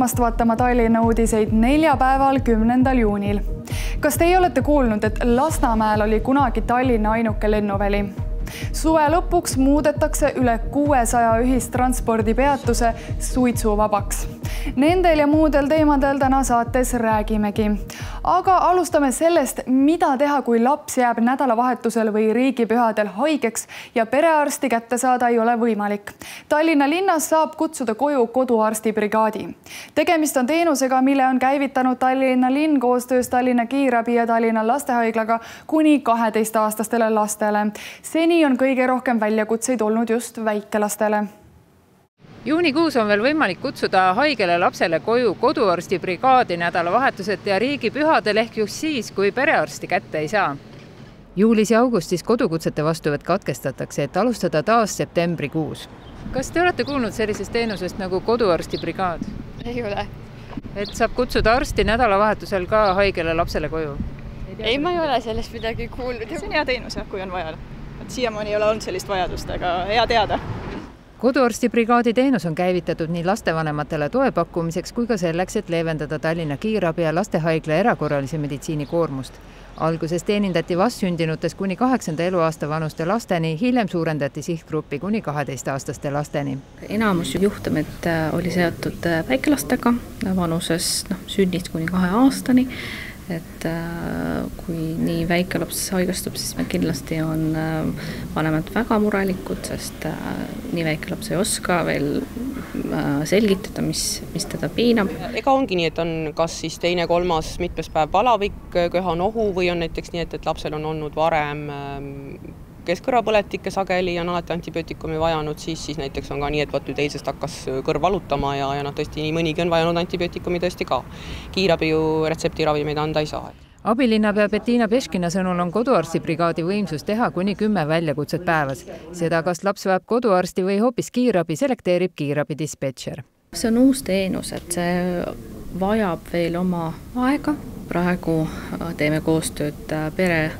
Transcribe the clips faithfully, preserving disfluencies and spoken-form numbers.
tulemast vaatama Tallinna uudiseid neljapäeval, kümnendal juunil. Kas teie olete kuulnud, et Lasnamäel oli kunagi Tallinna ainuke lennuväli? Suve lõpuks muudetakse üle kuuesaja ühistranspordipeatuse suitsuvabaks. Nendel ja muudel teemadel täna saates räägimegi. Aga alustame sellest, mida teha, kui laps jääb nädalavahetusel või riigipühadel haigeks ja perearsti kätte saada ei ole võimalik. Tallinna linnas saab kutsuda koju koduarstibrigaadi. Tegemist on teenusega, mille on käivitanud Tallinna linn koostöös Tallinna Kiirabi ja Tallinna lastehaiglaga kuni kaheteistaastastele lastele. Seni on kõige rohkem väljakutseid olnud just väikelastele. Juunikuus on veel võimalik kutsuda haigele lapsele koju koduarstibrigaadi nädalavahetuselt ja riigipühadel ehk just siis, kui perearsti kätte ei saa. Juulis ja augustis kodukutsete vastuvõtt katkestatakse, et alustada taas septembrikuus. Kas te olete kuulnud sellisest teenusest nagu koduarstibrigaad? Ei ole. Et saab kutsuda arsti nädalavahetusel ka haigele lapsele koju? Ei, ma ei ole sellest midagi kuulnud. See on hea teenus, kui on vaja. Siiamaani ei ole olnud sellist vajadust, aga hea teada. Koduarstibrigaadi teenus on käivitatud nii lastevanematele toe pakkumiseks kui ka selleks, et leevendada Tallinna Kiirabi ja lastehaigla erakorralise meditsiini koormust. Alguses teenindati vastsündinutes kuni kaheksanda eluaasta vanuste lasteni, hiljem suurendati sihtgruppi kuni kaheteistaastaste lasteni. Enamus juhtumid oli seotud väikelastega vanuses no, sünnist kuni kahe aastani. Et kui nii väike laps haigastub, siis kindlasti on vanemad väga murelikud, sest nii väike laps ei oska veel selgitada, mis, mis teda piinab. Ega ongi nii, et on kas siis teine, kolmas, mitmes päev palavik, köhanohu või on näiteks nii, et, et lapsel on olnud varem keskkõrvapõletikke sageli ja on alati antibiootikumi vajanud, siis, siis näiteks on ka nii, et võttu teisest hakkas kõrv valutama ja, ja no, tõesti nii mõnigi on vajanud antibiootikumi tõesti ka. Kiirabi ju retseptiravimeid anda ei saa. Abilinnapea Bettina Peškina sõnul on koduarstibrigaadi võimsus teha kuni kümme väljakutset päevas. Seda, kas laps vajab koduarsti või hoopis kiirabi, selekteerib kiirabi dispetšer. See on uus teenus, et see vajab veel oma aega. Praegu teeme koostööd pere,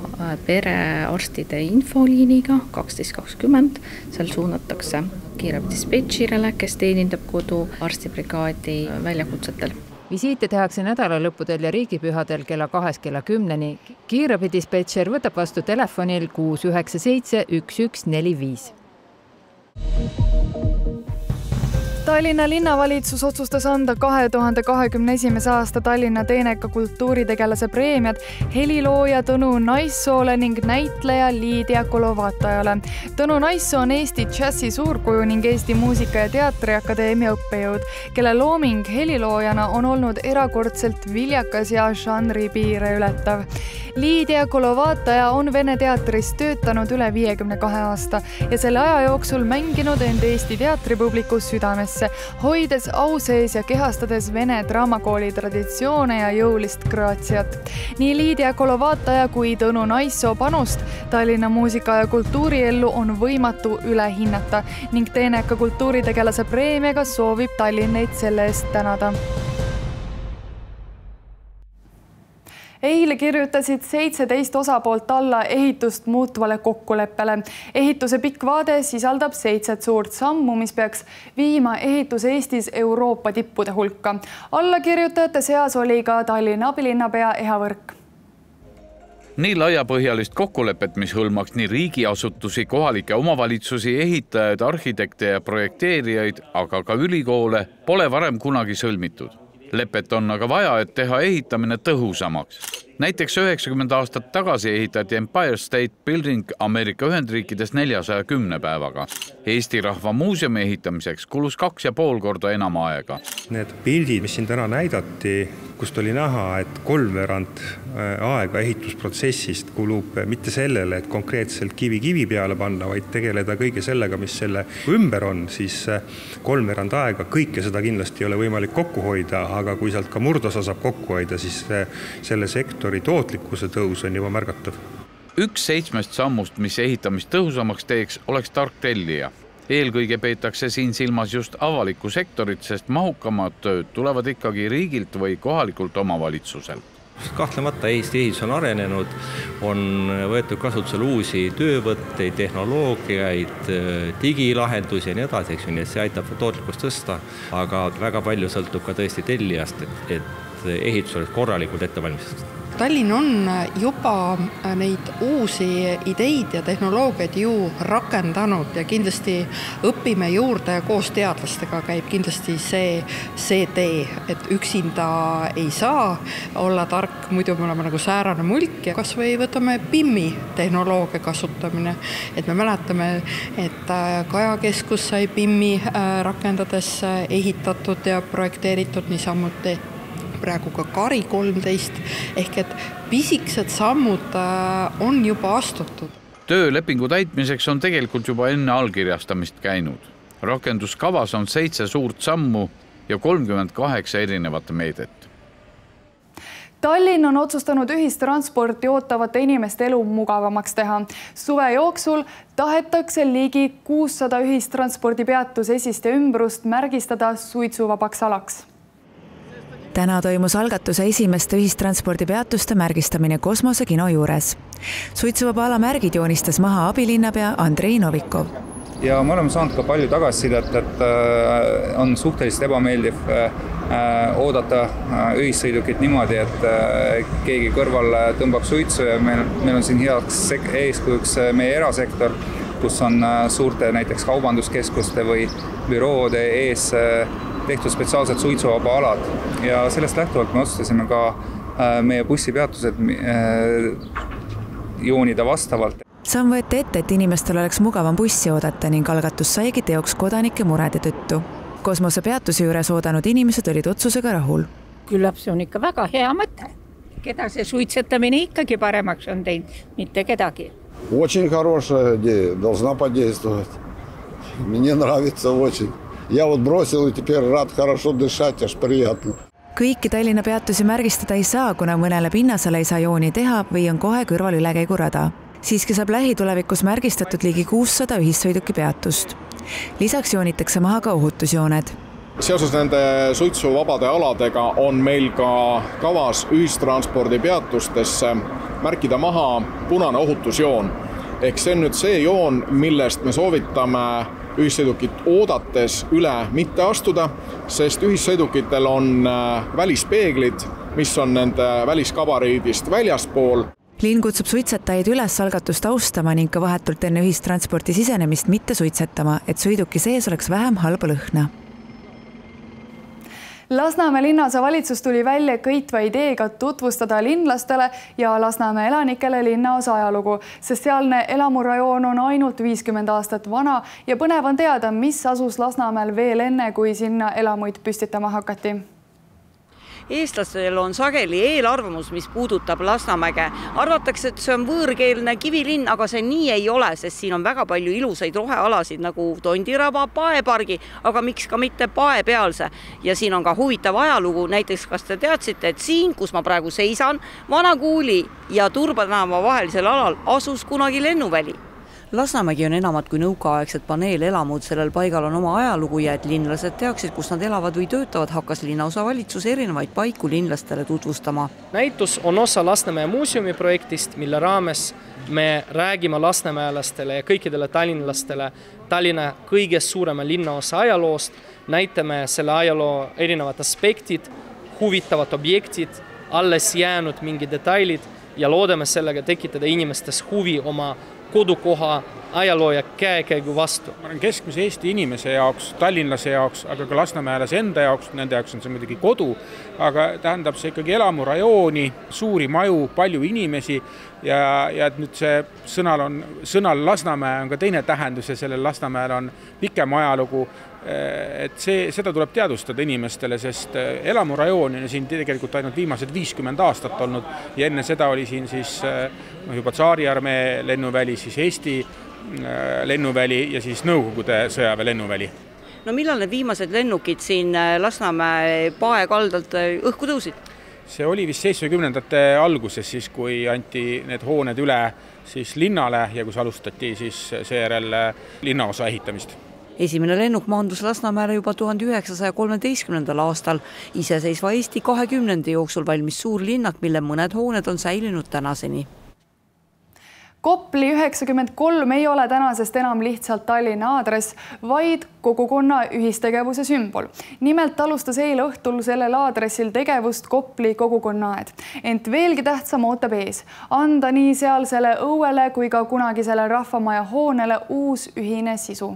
perearstide infoliiniga kaksteist kakskümmend. Seal suunatakse kiirabi dispetširile, kes teenindab kodu arstibrigaadi väljakutsetel. Visiite tehakse nädalalõppudel ja riigipühadel kella kahest kella kümneni. Kiirabi dispetšer võtab vastu telefonil kuus üheksa seitse üks üks neli viis. Tallinna linnavalitsus otsustas anda kahe tuhande kahekümne esimese aasta Tallinna teeneka kultuuritegelase preemiad helilooja Tõnu Naissoole ning näitleja Liidia Kolovatajale. Tõnu Naissoo on Eesti džässi suurkuju ning Eesti Muusika- ja Teatriakadeemia õppejõud, kelle looming heliloojana on olnud erakordselt viljakas ja žanri piire ületav. Liidia Kolovataja on Vene teatris töötanud üle viiekümne kahe aasta ja selle aja jooksul mänginud end Eesti teatripubliku südamesse, hoides au sees ja kehastades Vene draamakooli traditsioone ja jõulist graatsiat. Nii Liidia Kolovataja kui Tõnu Naissoo panust Tallinna muusika- ja kultuuriellu on võimatu üle hinnata ning teeneka kultuuritegelase preemiaga soovib Tallinn neid selle eest tänada. Eile kirjutasid seitseteist osapoolt alla ehitust muutvale kokkuleppele. Ehituse pikk vaade sisaldab seitset suurt sammu, mis peaks viima ehitus Eestis Euroopa tippude hulka. Allakirjutajate seas oli ka Tallinna abilinnapea Eha Võrk. Nii laiapõhjalist kokkulepet, mis hõlmaks nii riigiasutusi, kohalike omavalitsusi, ehitajaid, arhitekte ja projekteerijaid, aga ka ülikoole, pole varem kunagi sõlmitud. Lepet on aga vaja, et teha ehitamine tõhusamaks. Näiteks üheksakümmend aastat tagasi ehitati Empire State Building Ameerika Ühendriikides neljasaja kümne päevaga. Eesti Rahva Muuseumi ehitamiseks kulus kaks ja pool korda enam aega. Need pildid, mis siin täna näidati, kust oli näha, et kolmveerand aega ehitusprotsessist kulub mitte sellele, et konkreetselt kivi kivi peale panna, vaid tegeleda kõige sellega, mis selle ümber on, siis kolmveerand aega kõike seda kindlasti ei ole võimalik kokku hoida, aga kui sealt ka murdosa saab kokku hoida, siis selle sektori tootlikkuse tõus on juba märgatav. Üks seitsmest sammust, mis ehitamist tõhusamaks teeks, oleks tark tellija. Eelkõige peetakse siin silmas just avalikku sektorit, sest mahukamad tööd tulevad ikkagi riigilt või kohalikult omavalitsuselt. Kahtlemata Eesti ehitus on arenenud, on võetud kasutusele uusi töövõtteid, tehnoloogiaid, digilahendusi ja nii edasi, eks ju, nii et see aitab tootlikkust tõsta, aga väga palju sõltub ka tõesti tellijast, et, et ehitus oleks korralikult ette valmistatud. Tallinn on juba neid uusi ideid ja tehnoloogiaid ju rakendanud ja kindlasti õpime juurde ja koos teadlastega käib kindlasti see, see tee, et üksinda ei saa olla tark, muidu me oleme nagu säärane mulk ja kas või võtame P I M-i tehnoloogia kasutamine, et me mäletame, et Kaja Keskus sai P I M-i rakendades ehitatud ja projekteeritud niisamuti praegu ka Kari kolmteist, ehk et pisikesed sammud on juba astutud. Töölepingu täitmiseks on tegelikult juba enne allkirjastamist käinud. Rakenduskavas on seitse suurt sammu ja kolmkümmend kaheksa erinevat meedet. Tallinn on otsustanud ühistransporti ootavate inimeste elu mugavamaks teha. Suve jooksul tahetakse ligi kuussada ühistranspordipeatus esist ja ümbrust märgistada suitsuvabaks alaks. Täna toimus algatuse esimeste ühistranspordipeatuste märgistamine Kosmose kino juures. Suitsuvaba ala märgid joonistas maha abilinnapea Andrei Novikov. Ja me oleme saanud ka palju tagasisidet, et on suhteliselt ebameeldiv oodata ühissõidukit niimoodi, et keegi kõrval tõmbab suitsu ja meil, meil on siin heaks eeskujuks meie erasektor, kus on suurte näiteks kaubanduskeskuste või büroode ees tehtud spetsiaalsed suitsuvaba alad ja sellest lähtuvalt me otsustasime ka meie bussipeatused joonida vastavalt. Samm võeti ette, et inimestel oleks mugavam bussi oodata ning algatus saigi teoks kodanike murede tõttu. Kosmose peatuse juures oodanud inimesed olid otsusega rahul. Küllap see on ikka väga hea mõte. Keda see suitsetamine ikkagi paremaks on teinud, mitte kedagi. Очень хорошая идея, должна подействовать. Мне нравится очень. Я вот бросил и теперь рад хорошо дышать, аж приятно. Kõiki Tallinna peatusi märgistada ei saa, kuna mõnele pinnasele ei saa jooni teha või on kohe kõrval ülekäigurada. Siiski saab lähitulevikus märgistatud ligi kuussada ühissõiduki peatust. Lisaks joonitakse maha ka ohutusjooned. Seoses nende suitsuvabade aladega on meil ka kavas ühistranspordi peatustesse märkida maha punane ohutusjoon. Ehk see on nüüd see joon, millest me soovitame ühissõidukit oodates üle mitte astuda, sest ühissõidukitel on välispeeglid, mis on nende väliskabariidist väljaspool. Linn kutsub suitsetajaid üles algatust austama ning ka vahetult enne ühistransporti sisenemist mitte suitsetama, et sõiduki sees oleks vähem halba lõhna. Lasnamäe linnase valitsus tuli välja kõitva ideega tutvustada linlastele ja Lasnamäe elanikele linnaosa ajalugu, sest sealne elamurajoon on ainult viiskümmend aastat vana ja põnev on teada, mis asus Lasnamäel veel enne, kui sinna elamuid püstitama hakati. Eestlastel on sageli eelarvamus, mis puudutab Lasnamäge. Arvatakse, et see on võõrkeelne kivilinn, aga see nii ei ole, sest siin on väga palju ilusaid rohealasid nagu Tondiraba, Paepargi, aga miks ka mitte Paepealse. Ja siin on ka huvitav ajalugu, näiteks kas te teadsite, et siin, kus ma praegu seisan, Vanakuuli ja Turbanama vahelisel alal asus kunagi lennuväli. Lasnamägi on enamat kui nõukaaegsed paneelelamud, sellel paigal on oma ajalugu ja et linlased teaksid, kus nad elavad või töötavad, hakkas linnaosa valitsus erinevaid paiku linlastele tutvustama. Näitus on osa Lasnamäe muuseumi projektist, mille raames me räägime lasnamäelastele ja kõikidele tallinlastele Tallinna kõigest suurema linnaosa ajaloost, näitame selle ajaloo erinevad aspektid, huvitavad objektid, alles jäänud mingi detailid ja loodame sellega tekitada inimestes huvi oma kodukoha ajaloo ja käekäigu vastu. Ma olen keskmise Eesti inimese jaoks, tallinlase jaoks, aga ka lasnamäelase enda jaoks, nende jaoks on see muidugi kodu, aga tähendab see ikkagi elamurajooni, suuri maju, palju inimesi ja, ja et nüüd see sõnal, on, sõnal Lasnamäe on ka teine tähendus ja sellel Lasnamäel on pikem ajalugu, et see, seda tuleb teadvustada inimestele, sest elamurajoon on siin tegelikult ainult viimased viiskümmend aastat olnud ja enne seda oli siin siis juba Tsaariarmee lennuväli, siis Eesti lennuväli ja siis Nõukogude sõjaväe lennuväli. No millal need viimased lennukid siin Lasnamäe Paekaldalt õhku tõusid? See oli vist seitsmekümnendate alguses, siis kui anti need hooned üle siis linnale ja kus alustati siis seejärel linnaosa ehitamist. esimene lennuk maandus Lasnamäele juba tuhande üheksasaja kolmeteistkümnendal aastal. Iseseisva Eesti kahekümnendi jooksul valmis suur linnak, mille mõned hooned on säilinud tänaseni. Kopli üheksakümmend kolm ei ole tänasest enam lihtsalt Tallinna aadress, vaid kogukonna ühistegevuse sümbol. Nimelt alustas eile õhtul sellel aadressil tegevust Kopli kogukonnaaed. Ent veelgi tähtsam ootab ees. Anda nii sealsele õuele kui ka kunagisele rahvamaja hoonele uus ühine sisu.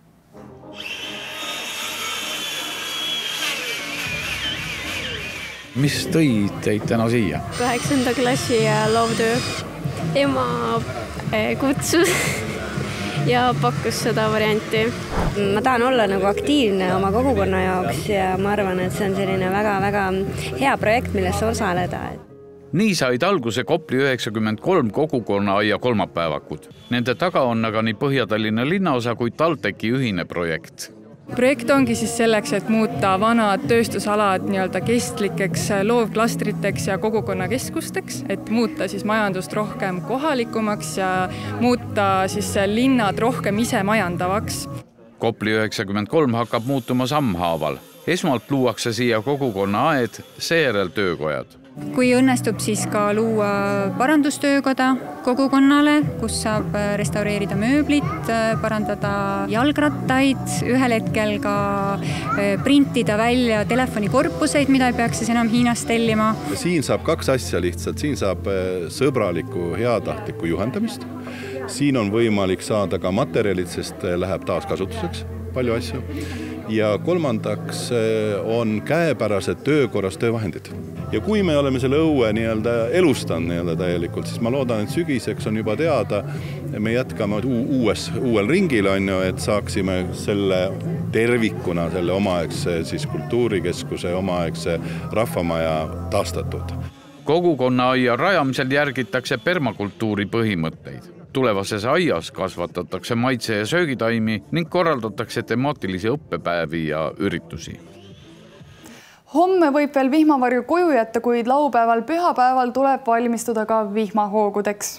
Mis tõi teid täna siia? Kaheksanda klassi loovtöö. Ema kutsus ja pakkus seda varianti. Ma tahan olla nagu aktiivne oma kogukonna jaoks ja ma arvan, et see on selline väga-väga hea projekt, millesse osaleda. Nii said alguse Kopli üheksakümmend kolm kogukonna aia kolmapäevakud. Nende taga on aga nii Põhja-Tallinna linnaosa kui TalTechi ühine projekt. Projekt ongi siis selleks, et muuta vanad tööstusalad nii-öelda kestlikeks loovklastriteks ja kogukonnakeskusteks, et muuta siis majandust rohkem kohalikumaks ja muuta siis linnad rohkem ise majandavaks. Kopli üheksakümmend kolm hakkab muutuma sammhaaval. Esmalt luuakse siia kogukonna aed, seejärel töökojad. Kui õnnestub siis ka luua parandustöökoda kogukonnale, kus saab restaureerida mööblit, parandada jalgrattaid, ühel hetkel ka printida välja telefonikorpuseid, mida ei peaks siis enam Hiinast tellima. Siin saab kaks asja lihtsalt. Siin saab sõbraliku, heatahtliku juhendamist. Siin on võimalik saada ka materjalid, sest läheb taaskasutuseks palju asju. Ja kolmandaks on käepärased töökorras töövahendid. Ja kui me oleme selle õue nii-öelda elustanud nii-öelda täielikult, siis ma loodan, et sügiseks on juba teada, me jätkame uues, uuel ringil, on ju, et saaksime selle tervikuna, selle omaaegse siis kultuurikeskuse, omaaegse rahvamaja taastatud. Kogukonna aia rajamisel järgitakse permakultuuri põhimõtteid. Tulevases aias kasvatatakse maitse- ja söögitaimi ning korraldatakse temaatilisi õppepäevi ja üritusi. Homme võib veel vihmavarju koju jätta, kuid laupäeval pühapäeval tuleb valmistuda ka vihmahoogudeks.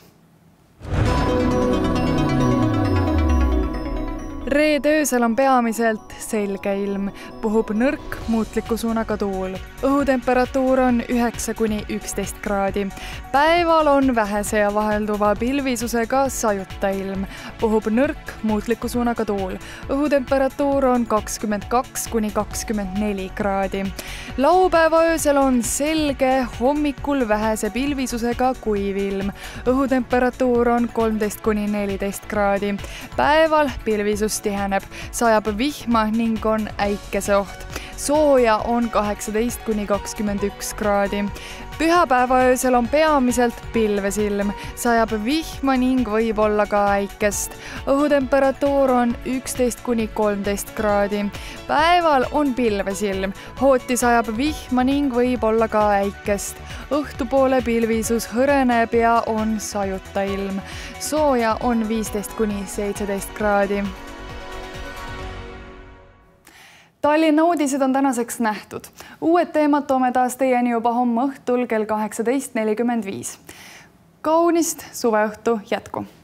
Reede öösel on peamiselt selge ilm, puhub nõrk muutliku suunaga tuul. Õhutemperatuur on üheksa kuni üksteist kraadi. Päeval on vähese ja vahelduva pilvisusega sajuta ilm, puhub nõrk muutliku suunaga tuul. Õhutemperatuur on kakskümmend kaks kuni kakskümmend neli kraadi. Laupäeva öösel on selge, hommikul vähese pilvisusega kuiv ilm. Õhutemperatuur on kolmteist kuni neliteist kraadi. Päeval pilvisus tiheneb, sajab vihma ning on äikeseoht. Sooja on kaheksateist kuni kakskümmend üks kraadi. Pühapäeva öösel on peamiselt pilvesilm, sajab vihma ning võib olla ka äikest. Õhutemperatuur on üksteist kuni kolmteist kraadi. Päeval on pilvesilm, hooti sajab vihma ning võib olla ka äikest. Õhtupoole pilvisus hõreneb ja on sajuta ilm. Sooja on viisteist kuni seitseteist kraadi. Tallinna uudised on tänaseks nähtud. Uued teemad toome taas teieni juba homme õhtul kell kaheksateist nelikümmend viis. Kaunist suveõhtu jätku!